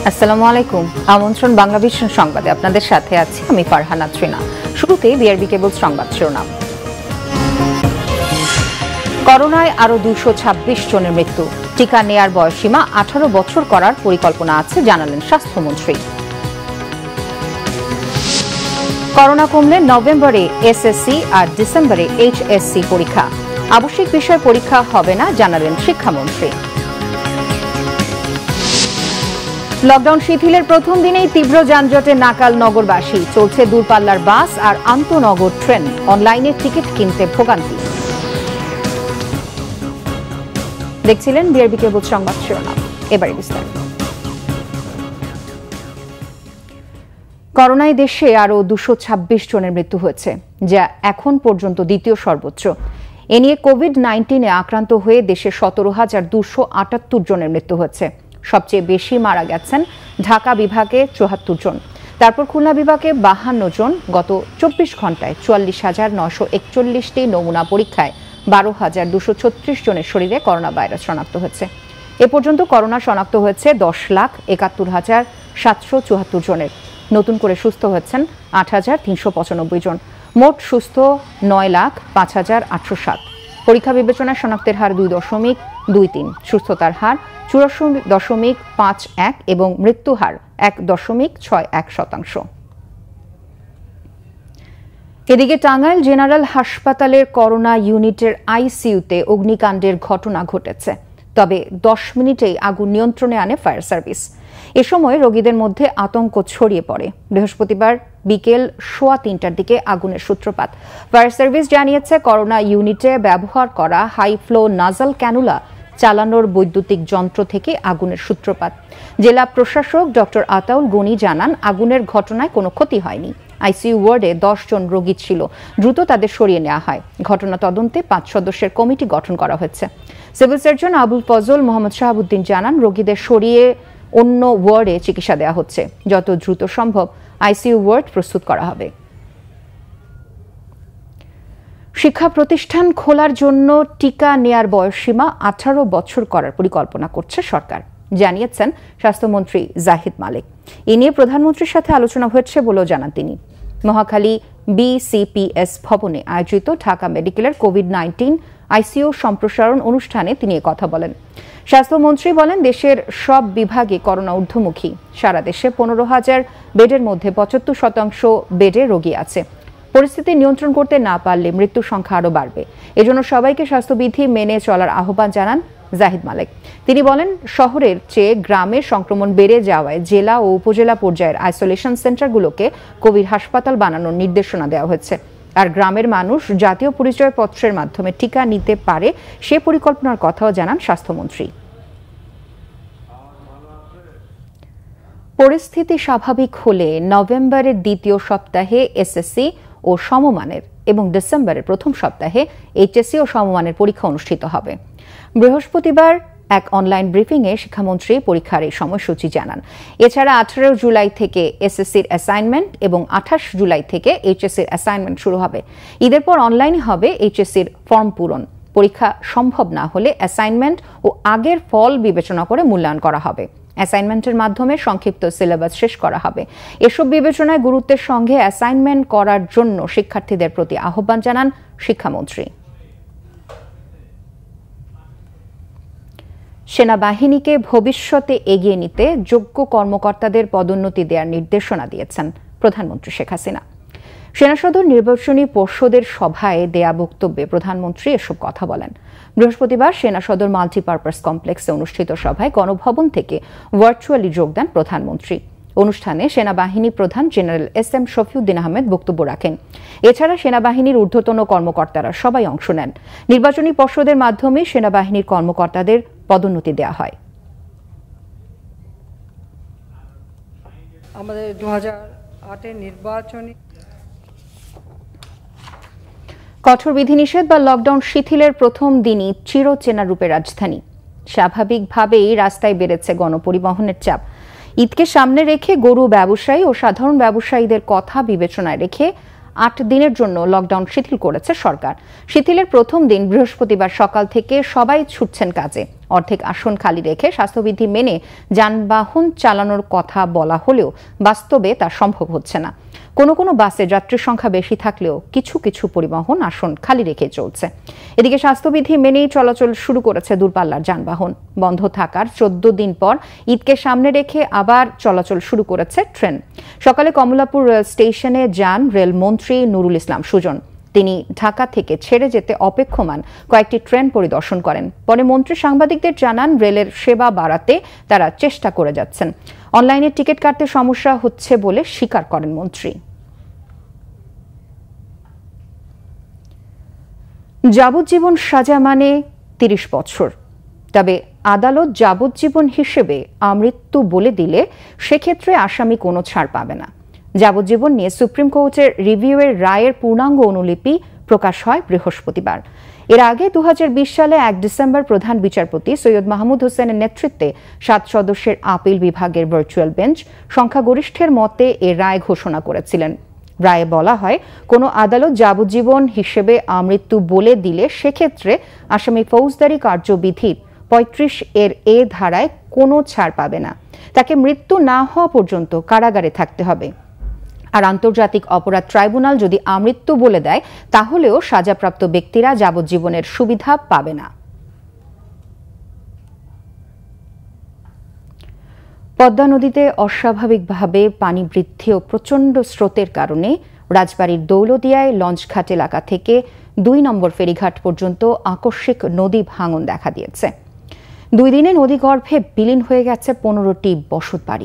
আসসালামু আলাইকুম। আমন্ত্রণ বাংলা ভিশন সংবাদে আপনাদের সাথে আছি আমি ফারহানা ত্রিনা। শুরুতে বিআরবি কেবল সংবাদ শিরোনাম। করোনায় আরো 226 জনের মৃত্যু। টিকা নেয়ার বয়সসীমা 18 বছর করার পরিকল্পনা আছে জানালেন স্বাস্থ্যমন্ত্রী। করোনা কমলে নভেম্বরে এসএসসি আর ডিসেম্বরে এইচএসসি পরীক্ষা। আবশ্যিক বিষয় পরীক্ষা হবে না জানালেন শিক্ষামন্ত্রী। লকডাউন শিথিলের প্রথম দিনেই তীব্র যানজটে নাকাল নগরবাসী। চলছে দূরপাল্লার বাস আর আন্তনগর ট্রেন। অনলাইনে টিকিট কিনতে ভোগান্তি। দেখছিলেন বিআরবি কেবল সংবাদ শিরোনাম, এবারে বিস্তারিত। করোনায় দেশে আরো 226 জনের মৃত্যু হয়েছে, যা এখন পর্যন্ত দ্বিতীয় সর্বোচ্চ। এ নিয়ে কোভিড-19 আক্রান্ত হয়ে দেশে 17,278 জনের মৃত্যু হয়েছে। সবচেয়ে বেশি মারা গেছেন ঢাকা বিভাগে 74 জন, তারপর খুলনা বিভাগে 52 জন। গত 24 ঘন্টায় 44,941টি নমুনা পরীক্ষায় 12,236 জনের শরীরে করোনা ভাইরাস শনাক্ত হয়েছে। এ পর্যন্ত করোনা শনাক্ত হয়েছে 10,71,774 জনের। নতুন করে সুস্থ হয়েছেন 8,395 জন। মোট সুস্থ 9,05,807। পরীক্ষা বিবেচনায় শনাক্তের হার 2.23, সুস্থতার হার 84.51 এবং মৃত্যু হার 1.61%। এদিকে টাঙ্গাইল জেনারেল হাসপাতালের করোনা ইউনিটের আইসিইউতে অগ্নিকাণ্ডের ঘটনা ঘটেছে, তবে 10 মিনিটেই আগুন নিয়ন্ত্রণে আনে ফায়ার সার্ভিস। এ সময় রোগীদের মধ্যে আতঙ্ক ছড়িয়ে পড়ে। বৃহস্পতিবার বিকেল 3:15টার দিকে আগুনের সূত্রপাত। ফায়ার সার্ভিস জানিয়েছে, করোনা ইউনিটে ব্যবহার করা হাই ফ্লো নাজাল ক্যানুলা চালানোর বৈদ্যুতিক যন্ত্র থেকে আগুনের সূত্রপাত। জেলা প্রশাসক ডক্টর আতাউল গনি জানান, আগুনের ঘটনায় কোনো ক্ষতি হয়নি। আইসিইউ ওয়ার্ডে 10 জন রোগী ছিল, দ্রুত তাদের সরিয়ে নেওয়া হয়। ঘটনা তদন্তে 5 সদস্যের কমিটি গঠন করা হয়েছে। সিভিল সার্জন আবুল ফজল মোহাম্মদ শাহাবুদ্দিন জানান, রোগীদের সরিয়ে অন্য ওয়ার্ডে চিকিৎসা দেওয়া হচ্ছে। যত দ্রুত সম্ভব আইসিইউ ওয়ার্ড প্রস্তুত করা হবে। শিক্ষা প্রতিষ্ঠান খোলার জন্য টিকা নেয়ার বয়সসীমা 18 বছর করার পরিকল্পনা করছে সরকার, জানিয়েছেন স্বাস্থ্যমন্ত্রী জাহিদ মালিক। এ নিয়ে প্রধানমন্ত্রীর সাথে আলোচনা হয়েছে বলেও জানান তিনি। মহাখালী বিসিপিএস ভবনে আয়োজিত ঢাকা মেডিকেলের কোভিড-19 আইসিইউ সম্প্রসারণ অনুষ্ঠানে তিনি কথা বলেন। স্বাস্থ্যমন্ত্রী বলেন, দেশের সব বিভাগে করোনা ঊর্ধ্বমুখী। সারা দেশে 15,000 বেডের মধ্যে 75% বেডে রোগী আছে। পরিস্থিতি নিয়ন্ত্রণ করতে না পারলে মৃত্যুর সংখ্যা আরও বাড়বে। এজন্য সবাইকে স্বাস্থ্যবিধি মেনে চলার আহ্বান জানান জাহিদ মালিক। তিনি বলেন, শহরের চেয়ে গ্রামে সংক্রমণ বেড়ে যাওয়ায় জেলা ও উপজেলা পর্যায়ের আইসোলেশন সেন্টারগুলোকে কোভিড হাসপাতাল বানানোর নির্দেশনা দেওয়া হয়েছে। আর গ্রামের মানুষ জাতীয় পরিচয়পত্রের মাধ্যমে টিকা নিতে পারে সে পরিকল্পনার কথাও জানান স্বাস্থ্যমন্ত্রী। পরিস্থিতি স্বাভাবিক হলে নভেম্বরের দ্বিতীয় সপ্তাহে এসএসসি ও সমমানের এবং ডিসেম্বরের প্রথম সপ্তাহে এইচএসসি ও সমমানের পরীক্ষা অনুষ্ঠিত হবে। বৃহস্পতিবার এক অনলাইন ব্রিফিংয়ে শিক্ষামন্ত্রী পরীক্ষার এই সময়সূচি জানান। এছাড়া 18 জুলাই থেকে এসএসসির অ্যাসাইনমেন্ট এবং 28 জুলাই থেকে এইচএসসির অ্যাসাইনমেন্ট শুরু হবে। ঈদের পর অনলাইনে হবে এইচএসসির ফর্ম পূরণ। পরীক্ষা সম্ভব না হলে অ্যাসাইনমেন্ট ও আগের ফল বিবেচনা করে মূল্যায়ন করা হবে। অ্যাসাইনমেন্টের মাধ্যমে সংক্ষিপ্ত সিলেবাস শেষ করা হবে। এসব বিবেচনায় গুরুত্বের সঙ্গে অ্যাসাইনমেন্ট করার জন্য শিক্ষার্থীদের প্রতি আহ্বান জানান শিক্ষামন্ত্রী। সেনাবাহিনীকে ভবিষ্যতে এগিয়ে নিতে যোগ্য কর্মকর্তাদের পদোন্নতি দেওয়ার নির্দেশনা দিয়েছেন প্রধানমন্ত্রী শেখ হাসিনা। সেনাসদর নির্বাচনী পর্ষদের সভায় দেয়া বক্তব্যে প্রধানমন্ত্রী এসব কথা বলেন। বৃহস্পতিবার সেনাসদর মাল্টিপারপাস কমপ্লেক্সে অনুষ্ঠিত সভায় গণভবন থেকে ভার্চুয়ালি যোগ দেন প্রধানমন্ত্রী। অনুষ্ঠানে সেনাবাহিনী প্রধান জেনারেল এস.এম. শফিউদ্দিন আহমেদ বক্তব্য রাখেন। এছাড়া সেনাবাহিনীর ঊর্ধ্বতন কর্মকর্তারা সবাই অংশ নেন। নির্বাচনী পর্ষদের মাধ্যমে সেনাবাহিনীর কর্মকর্তাদের পদোন্নতি দেওয়া হয়। আমাদের 2008 নির্বাচনী কঠোর বিধিনিষেধ বা লকডাউন শিথিলের প্রথম দিনই চিরচেনা রূপে রাজধানী। স্বাভাবিকভাবেই রাস্তায় বেড়েছে গণপরিবহনের চাপ। ঈদকে সামনে রেখে গরু ব্যবসায়ী ও সাধারণ ব্যবসায়ীদের কথা বিবেচনায় রেখে 8 দিনের জন্য লকডাউন শিথিল করেছে সরকার। শিথিলের প্রথম দিন বৃহস্পতিবার সকাল থেকে সবাই ছুটছেন কাজে। অর্ধেক আসন খালি রেখে স্বাস্থ্যবিধি মেনে যানবাহন চালানোর কথা বলা হলেও বাস্তবে তা সম্ভব হচ্ছে না। কোনো কোনো বাসে যাত্রীর সংখ্যা বেশি থাকলেও কিছু কিছু পরিবহন আসন খালি রেখে চলছে। এদিকে স্বাস্থ্যবিধি মেনেই চলাচল শুরু করেছে দূরপাল্লার যানবাহন। বন্ধ থাকার 14 দিন পর ঈদকে সামনে রেখে আবার চলাচল শুরু করেছে ট্রেন। সকালে কমলাপুর রেল স্টেশনে যান রেলমন্ত্রী নুরুল ইসলাম সুজন। তিনি ঢাকা থেকে ছেড়ে যেতে অপেক্ষমান কয়েকটি ট্রেন পরিদর্শন করেন। পরে মন্ত্রী সাংবাদিকদের জানান, রেলের সেবা বাড়াতে তারা চেষ্টা করে যাচ্ছেন। অনলাইনে টিকিট কাটতে সমস্যা হচ্ছে বলে স্বীকার করেন মন্ত্রী। যাবজ্জীবন সাজা মানে 30 বছর, তবে আদালত যাবজ্জীবন হিসেবে আমৃত্যু বলে দিলে সেক্ষেত্রে আসামি কোনো ছাড় পাবে না। যাবজ্জীবন নিয়ে সুপ্রিম কোর্টের রিভিউয়ের রায়ের পূর্ণাঙ্গ অনুলিপি প্রকাশ হয় বৃহস্পতিবার। এর আগে 2020 সালে 1 ডিসেম্বর প্রধান বিচারপতি সৈয়দ মাহমুদ হোসেনের নেতৃত্বে 7 সদস্যের আপিল বিভাগের ভার্চুয়াল বেঞ্চ সংখ্যাগরিষ্ঠের মতে এ রায় ঘোষণা করেছিলেন। রায়ে বলা হয়, কোনো আদালত যাবজ্জীবন হিসেবে আমৃত্যু বলে দিলে সেক্ষেত্রে আসামি ফৌজদারি কার্যবিধির 35 এর এ ধারায় কোনো ছাড় পাবে না। তাকে মৃত্যু না হওয়া পর্যন্ত কারাগারে থাকতে হবে। আর আন্তর্জাতিক অপরাধ ট্রাইব্যুনাল যদি আমৃত্যু বলে দেয়, তাহলেও সাজাপ্রাপ্ত ব্যক্তিরা যাবজ্জীবনের সুবিধা পাবে না। পদ্মা নদীতে অস্বাভাবিকভাবে পানি বৃদ্ধি ও প্রচণ্ড স্রোতের কারণে রাজবাড়ীর দৌলদিয়ায় লঞ্চঘাট এলাকা থেকে 2 নম্বর ফেরিঘাট পর্যন্ত আকস্মিক নদী ভাঙন দেখা দিয়েছে। 2 দিনে নদীগর্ভে বিলীন হয়ে গেছে 15টি বসতবাড়ি।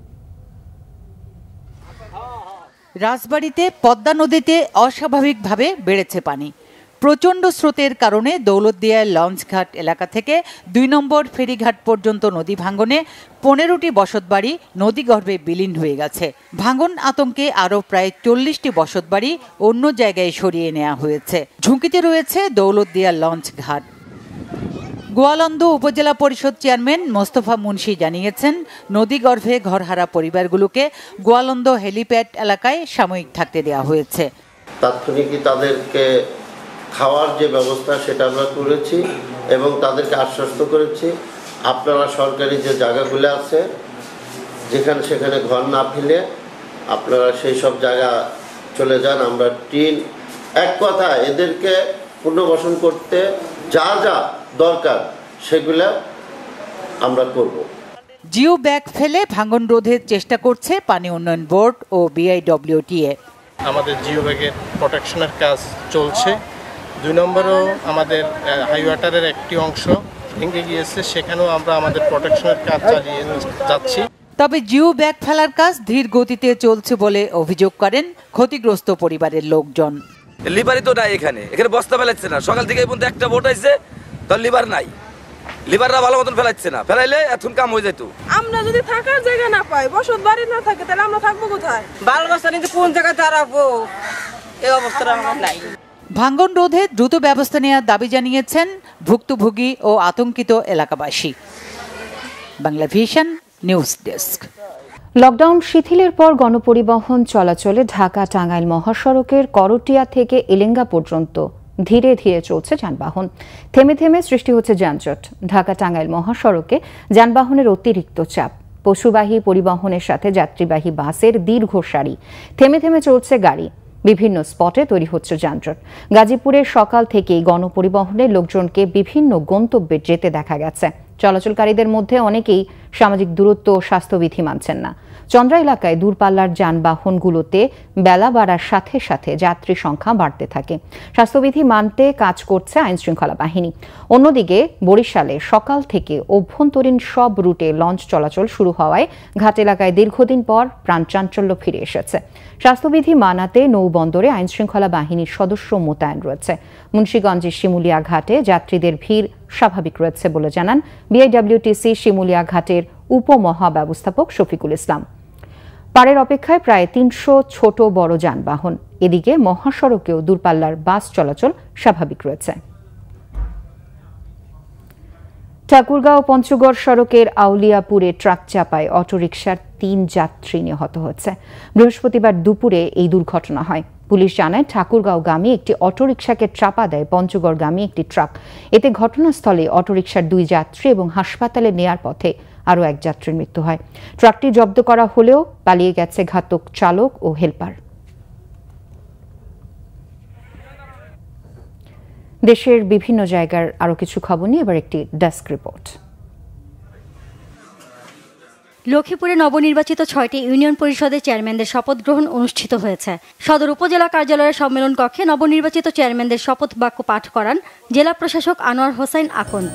রাজবাড়ীতে পদ্মা নদীতে অস্বাভাবিকভাবে বেড়েছে পানি। প্রচণ্ড স্রোতের কারণে দৌলতদিয়ার লঞ্চঘাট এলাকা থেকে 2 নম্বর ফেরিঘাট পর্যন্ত নদী ভাঙনে 15টি বসতবাড়ি নদীগর্ভে বিলীন হয়ে গেছে। ভাঙন আতঙ্কে আরও প্রায় 40টি বসতবাড়ি অন্য জায়গায় সরিয়ে নেওয়া হয়েছে। ঝুঁকিতে রয়েছে দৌলতদিয়ার লঞ্চঘাট। গোয়ালন্দ উপজেলা পরিষদ চেয়ারম্যান মোস্তফা মুন্সি জানিয়েছেন, নদীগর্ভে ঘরহারা পরিবারগুলোকে গোয়ালন্দ হেলিপ্যাড এলাকায় সাময়িক থাকতে দেওয়া হয়েছে। তাৎক্ষণিকই তাদেরকে খাওয়ার যে ব্যবস্থা সেটা আমরা করেছি এবং তাদেরকে আশ্বস্ত করেছি, আপনারা সরকারি যে জায়গাগুলো আছে যেখানে সেখানে ঘর না ফেলে আপনারা সেই সব জায়গা চলে যান। আমরা টিন এক কথা এদেরকে পুনর্বাসন করতে যা যা দরকার সেগুলো আমরা করব। জিও ব্যাগ ফেলে ভাঙন রোধের চেষ্টা করছে পানি উন্নয়ন বোর্ড ও বিআইডব্লিউটিএ। আমাদের জিও ব্যাগের প্রোটেকশনের কাজ চলছে। 2 নম্বরও আমাদের হাই ওয়াটারের একটি অংশ ভেঙে গিয়েছে, সেখানেও আমরা আমাদের প্রোটেকশনের কাজ চালিয়ে যাচ্ছি। তবে জিও ব্যাগ ফেলার কাজ ধীর গতিতে চলছে বলে অভিযোগ করেন ক্ষতিগ্রস্ত পরিবারের লোকজন। লিভারই তো নাই, এখানে বস্তা ফেলাচ্ছে না। সকাল থেকে এই পর্যন্ত একটা বোট আইছে, তো লিভার নাই। লিভাররা ভালো মতন ফেলাচ্ছে না, ফেলাইলে এখন কাম হয়ে যেত। আমরা যদি থাকার জায়গা না পাই, বসত বাড়ি না থাকে, তাহলে আমরা থাকবো কোথায়? বাল বস্তা নিতে কোন জায়গায় দাঁড়াবো, এই অবস্থাটা আমার নাই। ভাঙন রোধে দ্রুত ব্যবস্থা নেওয়ার দাবি জানিয়েছেন ভুক্তভোগী ও আতঙ্কিত এলাকাবাসী। Bangla vision news desk. Lockdown শিথিলের পর গণপরিবহন চলাচলে ঢাকা টাঙ্গাইল মহাসড়কের করটিয়া থেকে এলেঙ্গা পর্যন্ত ধীরে ধীরে চলছে যানবাহন। থেমে থেমে সৃষ্টি হচ্ছে যানজট। ঢাকা টাঙ্গাইল মহাসড়কে যানবাহনের অতিরিক্ত চাপ, পশুবাহী পরিবহনের সাথে যাত্রীবাহী বাসের দীর্ঘ সারি, থেমে থেমে চলছে গাড়ি। বিভিন্ন স্পটে তৈরি হচ্ছে যানজট। গাজীপুরে সকাল থেকেই গণপরিবহনের লোকজনকে বিভিন্ন গন্তব্যে যেতে দেখা গেছে। চলাচলকারীদের মধ্যে অনেকেই সামাজিক দূরত্ব ও স্বাস্থ্যবিধি মানছেন না। চন্দ্রা এলাকায় দূরপাল্লার যানবাহনগুলোতে বেলা বাড়ার সাথে সাথে যাত্রী সংখ্যা বাড়তে থাকে। স্বাস্থ্যবিধি মানতে কাজ করছে আইনশৃঙ্খলা বাহিনী। অন্যদিকে বরিশালে সকাল থেকে অভ্যন্তরীণ সব রুটে লঞ্চ চলাচল শুরু হওয়ায় ঘাট এলাকায় দীর্ঘদিন পর প্রাণচাঞ্চল্য ফিরে এসেছে। স্বাস্থ্যবিধি মানাতে নৌবন্দরে আইনশৃঙ্খলা বাহিনীর সদস্য মোতায়েন রয়েছে। মুন্সিগঞ্জের শিমুলিয়া ঘাটে যাত্রীদের ভিড় স্বাভাবিক রয়েছে বলে জানান বিআইডব্লিউটিসি শিমুলিয়া ঘাটের উপমহাব্যবস্থাপক শফিকুল ইসলাম। পারের অপেক্ষায় প্রায় 300 ছোট বড় যানবাহন। এদিকে মহাসড়কেও দূরপাল্লার বাস চলাচল স্বাভাবিক রয়েছে। ঠাকুরগাঁও পঞ্চগড় সড়কের আউলিয়াপুরে ট্রাক চাপায় অটোরিকশার 3 যাত্রী নিহত হয়েছে। বৃহস্পতিবার দুপুরে এই দুর্ঘটনা হয়। পুলিশ জানায় ঠাকুরগাঁওগামী একটি অটোরিকশাকে চাপা দেয় পঞ্চগড়গামী একটি ট্রাক। এতে ঘটনাস্থলে অটোরিকশার 2 যাত্রী এবং হাসপাতালে নেয়ার পথে আরও 1 যাত্রীর মৃত্যু হয়। ট্রাকটি জব্দ করা হলেও পালিয়ে গেছে ঘাতক চালক ও হেলপার। দেশের বিভিন্ন জায়গার আরও কিছু খবর নিয়ে এবার একটি ডেস্ক রিপোর্ট। লক্ষ্মীপুরে নবনির্বাচিত 6টি ইউনিয়ন পরিষদের চেয়ারম্যানদের শপথ গ্রহণ অনুষ্ঠিত হয়েছে। সদর উপজেলা কার্যালয়ের সম্মেলন কক্ষে নবনির্বাচিত চেয়ারম্যানদের শপথ বাক্য পাঠ করান জেলা প্রশাসক আনোয়ার হোসেন আকন্দ।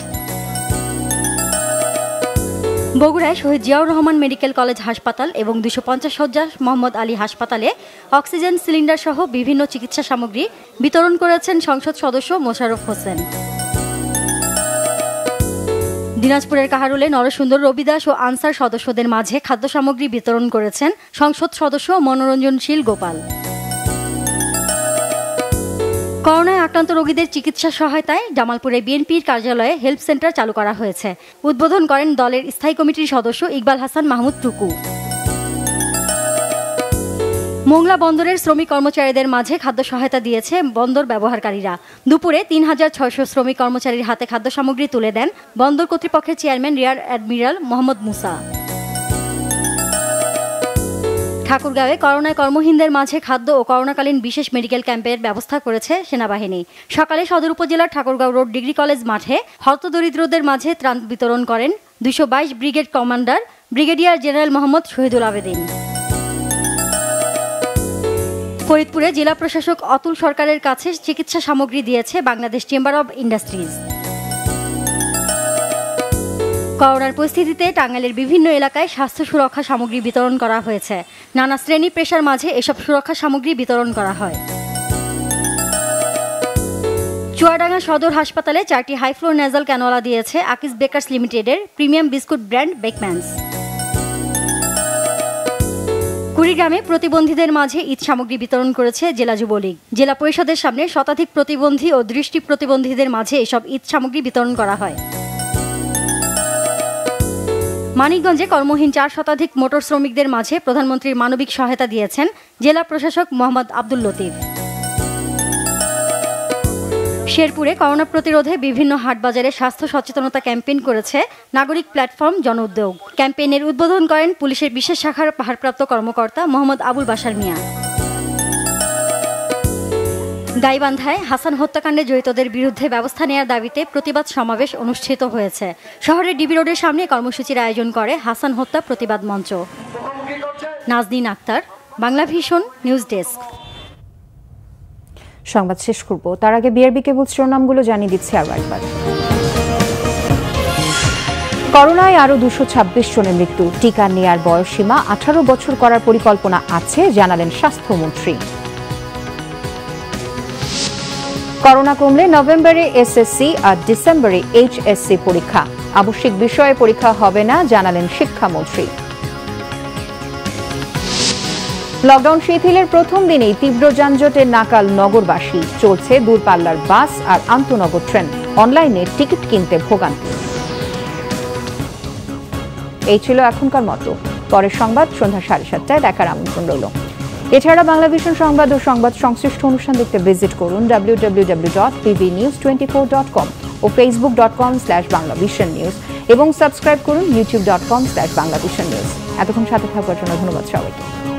বগুড়ায় শহীদ জিয়াউর রহমান মেডিকেল কলেজ হাসপাতাল এবং 250 শয্যা মোহাম্মদ আলী হাসপাতালে অক্সিজেন সিলিন্ডার সহ বিভিন্ন চিকিৎসা সামগ্রী বিতরণ করেছেন সংসদ সদস্য মোশাররফ হোসেন। দিনাজপুরের কাহারুলে নরসুন্দর রবিদাস ও আনসার সদস্যদের মাঝে খাদ্য সামগ্রী বিতরণ করেছেন সংসদ সদস্য মনোরঞ্জনশীল গোপাল। করোনায় আক্রান্ত রোগীদের চিকিৎসা সহায়তায় জামালপুরে বিএনপির কার্যালয়ে হেল্প সেন্টার চালু করা হয়েছে। উদ্বোধন করেন দলের স্থায়ী কমিটির সদস্য ইকবাল হাসান মাহমুদ টুকু। মোংলা বন্দরের শ্রমিক কর্মচারীদের মাঝে খাদ্য সহায়তা দিয়েছে বন্দর ব্যবহারকারীরা। দুপুরে 3600 শ্রমিক কর্মচারীর হাতে খাদ্য সামগ্রী তুলে দেন বন্দর কর্তৃপক্ষের chairman rear admiral Mohammad Musa. ঠাকুরগাঁওয়ে করোনায় কর্মহীনদের মাঝে খাদ্য ও করোনাকালীন বিশেষ মেডিকেল ক্যাম্পের ব্যবস্থা করেছে সেনাবাহিনী। সকালে সদর উপজেলার ঠাকুরগাঁও রোড ডিগ্রি কলেজ মাঠে হতদরিদ্রদের মাঝে ত্রাণ বিতরণ করেন 222 brigade commander brigadier general Mohammad Shahidul Abedin. ফরিদপুরে জেলা প্রশাসক অতুল সরকারের কাছে চিকিৎসা সামগ্রী দিয়েছে বাংলাদেশ চেম্বার অব ইন্ডাস্ট্রিজ। করোনার পরিস্থিতিতে টাঙ্গাইলের বিভিন্ন এলাকায় স্বাস্থ্য সুরক্ষা সামগ্রী বিতরণ করা হয়েছে। নানা শ্রেণী পেশার মাঝে এসব সুরক্ষা সামগ্রী বিতরণ করা হয়। চুয়াডাঙ্গা সদর হাসপাতালে 4টি হাইফ্লোর নেজাল ক্যানোলা দিয়েছে আকিস বেকার্স লিমিটেডের প্রিমিয়াম বিস্কুট ব্র্যান্ড বেকম্যানস। কুড়িগ্রামে প্রতিবন্ধীদের মাঝে ঈদ সামগ্রী বিতরণ করেছে জেলা যুবলীগ। জেলা পরিষদের সামনে শতাধিক প্রতিবন্ধী ও দৃষ্টি প্রতিবন্ধীদের মাঝে এসব ঈদ সামগ্রী বিতরণ করা হয়। মানিকগঞ্জে কর্মহীন 4 শতাধিক মোটর শ্রমিকদের মাঝে প্রধানমন্ত্রীর মানবিক সহায়তা দিয়েছেন জেলা প্রশাসক মোহাম্মদ আব্দুল লতিফ। শেরপুরে করোনা প্রতিরোধে বিভিন্ন হাটবাজারে স্বাস্থ্য সচেতনতা ক্যাম্পেইন করেছে নাগরিক প্ল্যাটফর্ম জন উদ্যোগ। ক্যাম্পেইনের উদ্বোধন করেন পুলিশের বিশেষ শাখার ভারপ্রাপ্ত কর্মকর্তা মোহাম্মদ আবুল বাশার মিয়া। গাইবান্ধায় হাসান হত্যাকাণ্ডে জড়িতদের বিরুদ্ধে ব্যবস্থা নেওয়ার দাবিতে প্রতিবাদ সমাবেশ অনুষ্ঠিত হয়েছে। শহরের ডিবি রোডের সামনে কর্মসূচির আয়োজন করে হাসান হত্যা প্রতিবাদ মঞ্চ। Naznin Akter, Bangla vision news desk. সংবাদ শেষ করব তার আগে বিআরবি কেবল শিরোনামগুলো জানিয়ে দিচ্ছে আরও একবার। করোনায় আরও 226 জনের মৃত্যু। টিকা নেয়ার বয়সসীমা 18 বছর করার পরিকল্পনা আছে, জানালেন স্বাস্থ্যমন্ত্রী। করোনা কমলে নভেম্বরে এসএসসি আর ডিসেম্বরে এইচএসসি পরীক্ষা। আবশ্যিক বিষয়ে পরীক্ষা হবে না, জানালেন শিক্ষামন্ত্রী। লকডাউন শিথিলের প্রথম দিনেই তীব্র যানজটের নাকাল নগরবাসী। চলছে দূরপাল্লার বাস আর আন্তনগর ট্রেন। অনলাইনে টিকিট কিনতে ভোগান্তি। এই ছিল এখনকার মতো। পরের সংবাদ সন্ধ্যা 7:30টায় দেখার আমন্ত্রণ রইল। এছাড়া বাংলা ভিশন সংবাদ ও সংবাদ সংশ্লিষ্ট অনুষ্ঠান দেখতে ভিজিট করুন www.pbnews24.com ও facebook.com/banglavisionnews এবং সাবস্ক্রাইব করুন youtube.com/banglavisionnews। এতক্ষণ সাথে থাকার জন্য ধন্যবাদ সবাইকে।